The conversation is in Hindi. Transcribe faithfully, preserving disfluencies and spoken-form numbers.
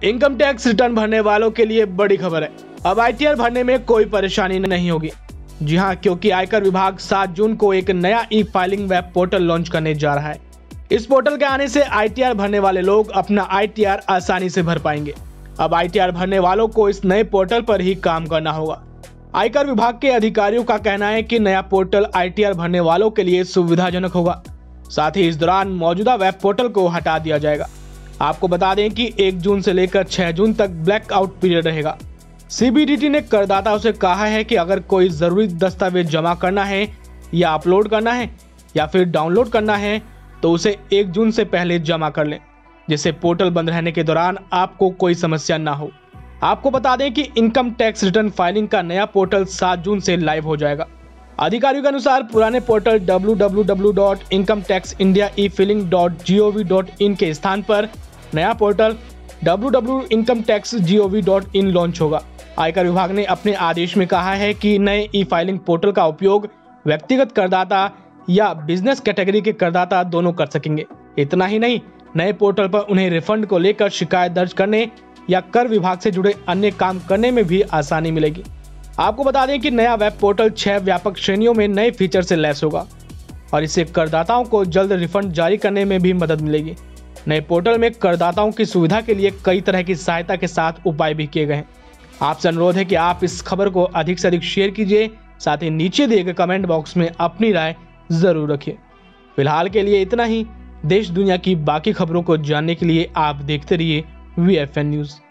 इनकम टैक्स रिटर्न भरने वालों के लिए बड़ी खबर है। अब आई टी आर भरने में कोई परेशानी नहीं होगी। जी हां, क्योंकि आयकर विभाग सात जून को एक नया e filing web portal launch करने जा रहा है। इस पोर्टल के आने से आई टी आर भरने वाले लोग अपना आई टी आर आसानी से भर पाएंगे। अब आई टी आर भरने वालों को इस नए पोर्टल पर ही काम करना होगा। आयकर विभाग के अधिकारियों का कहना है कि नया पोर्टल आई टी आर भरने वालों के लिए सुविधाजनक होगा। साथ ही इस दौरान मौजूदा वेब पोर्टल को हटा दिया जाएगा। आपको बता दें कि एक जून से लेकर छह जून तक ब्लैक आउट पीरियड रहेगा। सी बी डी टी ने करदाताओं से कहा है कि अगर कोई जरूरी दस्तावेज जमा करना है या अपलोड करना है या फिर डाउनलोड करना है तो उसे एक जून से पहले जमा कर लें, जिससे पोर्टल बंद रहने के दौरान आपको कोई समस्या ना हो। आपको बता दें कि इनकम टैक्स रिटर्न फाइलिंग का नया पोर्टल सात जून से लाइव हो जाएगा। अधिकारियों के अनुसार पुराने portal W W W dot income tax India e filing dot G O V dot in के स्थान पर नया portal W W W dot income tax G O V dot in launch होगा। आयकर विभाग ने अपने आदेश में कहा है कि नए ई फाइलिंग पोर्टल का उपयोग व्यक्तिगत करदाता या बिजनेस कैटेगरी के करदाता दोनों कर सकेंगे। इतना ही नहीं, नए पोर्टल पर उन्हें रिफंड को लेकर शिकायत दर्ज करने या कर विभाग से जुड़े अन्य काम करने में भी आसानी मिलेगी। आपको बता दें कि नया वेब पोर्टल छह व्यापक श्रेणियों में नए फीचर से लैस होगा और इससे करदाताओं को जल्द रिफंड जारी करने में भी मदद मिलेगी। नए पोर्टल में करदाताओं की सुविधा के लिए कई तरह की सहायता के साथ उपाय भी किए गए हैं। आपसे अनुरोध है कि आप इस खबर को अधिक से अधिक शेयर कीजिए, साथ ही नीचे दिए गए कमेंट बॉक्स में अपनी राय जरूर रखिए। फिलहाल के लिए इतना ही। देश दुनिया की बाकी खबरों को जानने के लिए आप देखते रहिए वी एफ एन न्यूज।